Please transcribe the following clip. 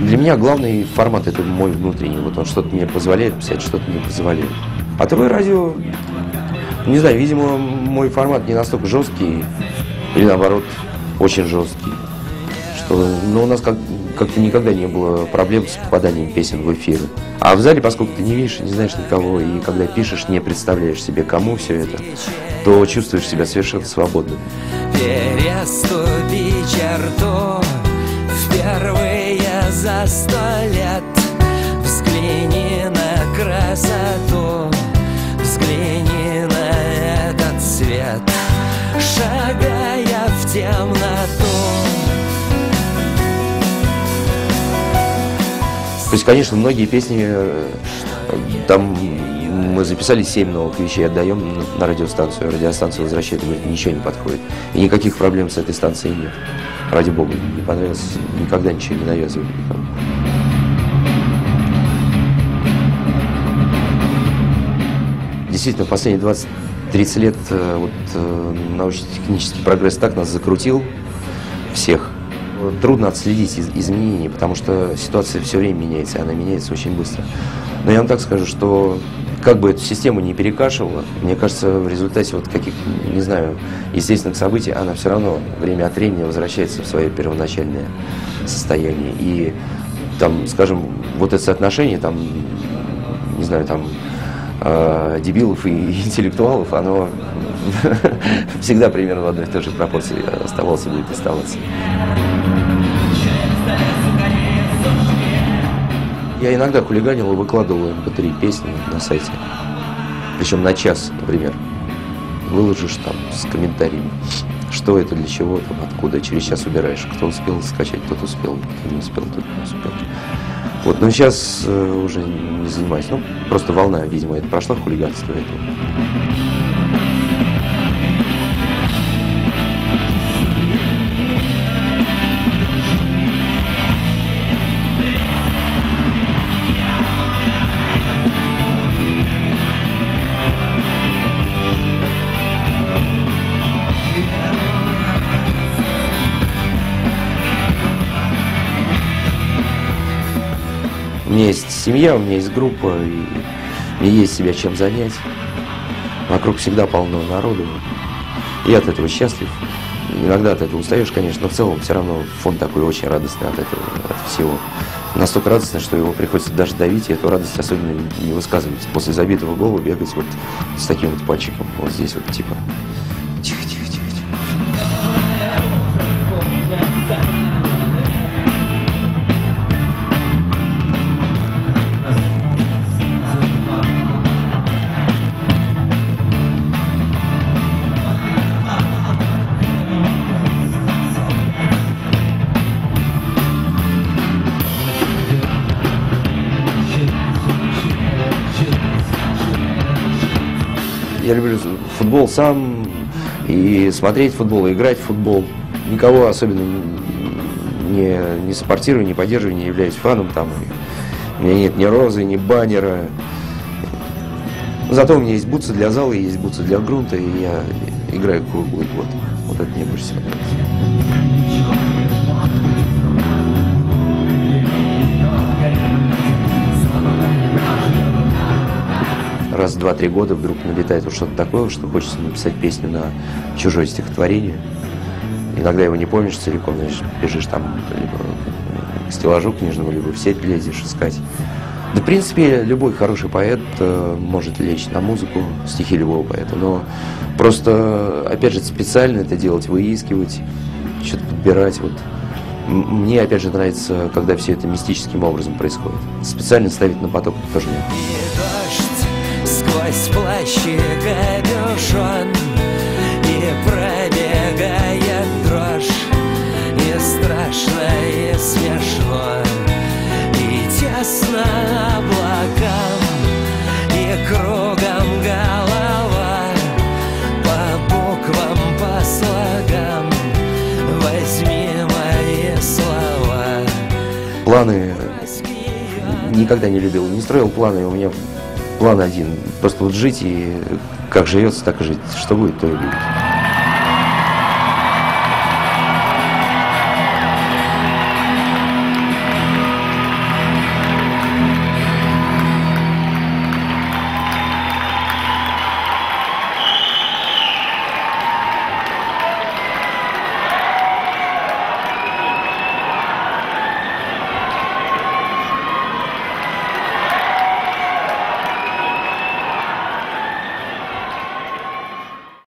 Для меня главный формат – это мой внутренний. Вот он что-то мне позволяет писать, что-то не позволяет. А ТВ радио, не знаю, видимо, мой формат не настолько жесткий, или наоборот, очень жесткий. Что, у нас как-то никогда не было проблем с попаданием песен в эфир. А в зале, поскольку ты не видишь, не знаешь никого, и когда пишешь, не представляешь себе, кому все это, то чувствуешь себя совершенно свободным. Переступи черту впервые за 100 лет. Взгляни на красоту, взгляни на этот свет, шагая в темноту. То есть, конечно, многие песни, там мы записали 7 новых вещей, отдаем на радиостанцию. Радиостанция возвращает и говорит, ничего не подходит. И никаких проблем с этой станцией нет. Ради бога, не понравилось, никогда ничего не навязывали никому. Действительно, последние 20-30 лет научно-технический прогресс так нас закрутил всех. Трудно отследить изменения, потому что ситуация все время меняется, и она меняется очень быстро. Но я вам так скажу, что как бы эту систему не перекашивала, мне кажется, в результате каких-то, не знаю, естественных событий, она все равно время от времени возвращается в свое первоначальное состояние. И там, скажем, вот это соотношение, там, не знаю, там, дебилов и интеллектуалов, оно всегда примерно в одной и той же пропорции оставалось и будет оставаться. Я иногда хулиганил и выкладывал MP3 песни на сайте. Причем на час, например. Выложишь там с комментариями, что это, для чего, там, откуда. Через час убираешь. Кто успел скачать, тот успел. Кто не успел, тот не успел. Вот, но сейчас уже не занимаюсь. Ну, просто волна, видимо, это прошла в хулиганство. У меня есть семья, у меня есть группа, и мне есть себя чем занять. Вокруг всегда полно народу. И от этого счастлив. Иногда от этого устаешь, конечно, но в целом все равно фон такой очень радостный от этого, от всего. Настолько радостный, что его приходится даже давить, и эту радость особенно не высказывать. После забитого гола бегать вот с таким вот пальчиком, вот здесь вот типа тихо-тихо-тихо. Я люблю футбол сам, и смотреть футбол, и играть в футбол. Никого особенно не саппортирую, не поддерживаю, не являюсь фаном. Там. У меня нет ни розы, ни баннера. Зато у меня есть бутсы для зала, есть бутсы для грунта, и я играю круглый год. Вот это мне больше всего нравится. Раз в 2-3 года вдруг налетает вот что-то такое, что хочется написать песню на чужое стихотворение. Иногда его не помнишь целиком, значит, бежишь там либо к стеллажу книжному, либо в сеть лезешь искать. Да, в принципе, любой хороший поэт может лечь на музыку, стихи любого поэта, но просто, опять же, специально это делать, выискивать, что-то подбирать. Вот. Мне, опять же, нравится, когда все это мистическим образом происходит. Специально ставить на поток тоже нет. Сквозь плащ и капюшон, и пробегает дрожь, и страшно, и смешно, и тесно облакам, и кругом голова, по буквам, по слогам, возьми мои слова. Планы никогда не любил, не строил планы, у меня план один. Просто вот жить, и как живется, так и жить. Что будет, то и будет.